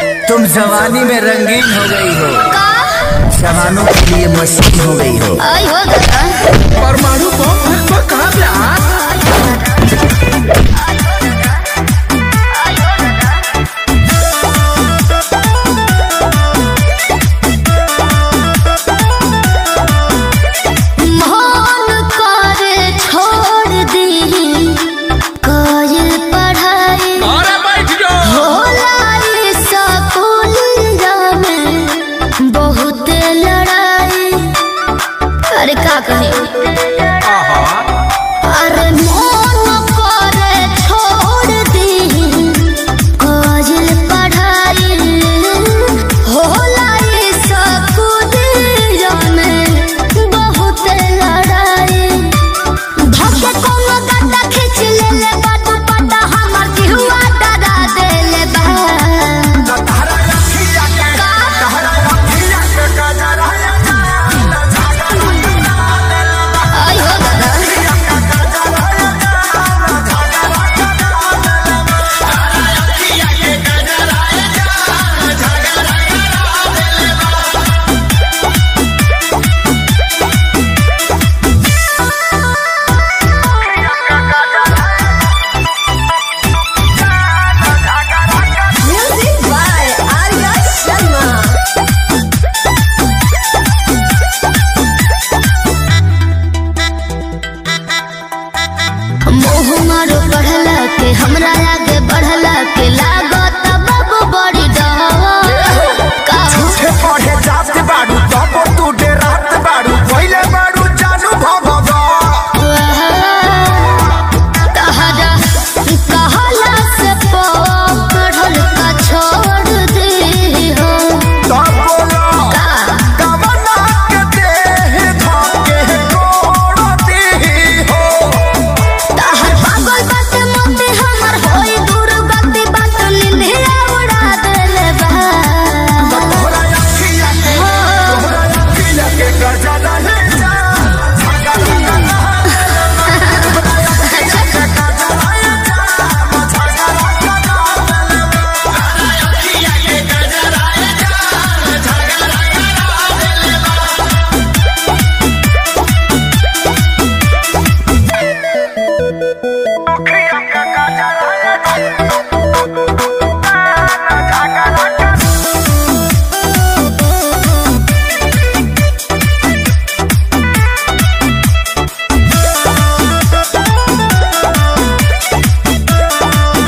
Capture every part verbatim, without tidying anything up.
तुम जवानी में रंगीन हो गई हो, जवानों के लिए मशीन हो गई हो। आई हो परमाणु बम कहाँ पे आ? अरे का कहे अरे मन करे छोड़ दी काजल पढ़ाई होला ये स्कूल में बहुत लड़ाई धक्के कोनो गड्ढा खींच ले ले बात पता हमर जीवा डरा दे ले बा तहरा रखिया के तहरा रखिया के गजरा हमरा आगे बढ़ला के लागत बाबू बड़ी डहा झूठे पढ़े जात बाड़ू तब तू डेरात बाड़ू पहिले बाड़ू जानू भगवा तहरा कहला से पकड़ल का छोड़ दी हो तब बोलो कवना के देह धके तोड़ दी हो तहर पागल बात मोते हमर होई दूर गति बात निंदिया उड़ा देले बा तोरा अखिया के तोरा अखिया के गजरा ले जा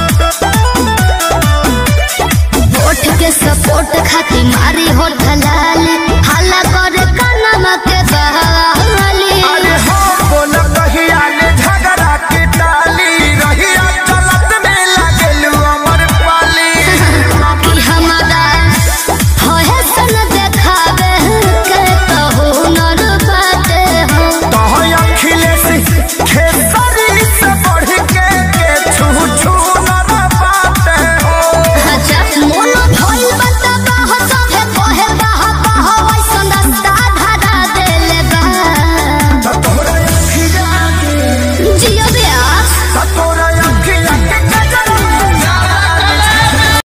सपोर्ट खाती मारी होठ लाल